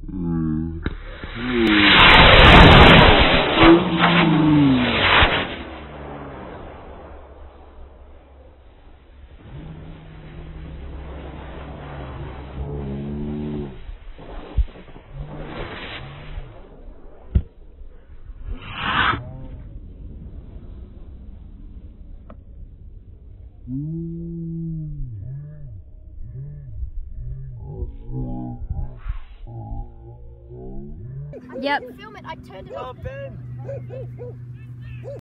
Yep. Film it. I turned it off. Ben.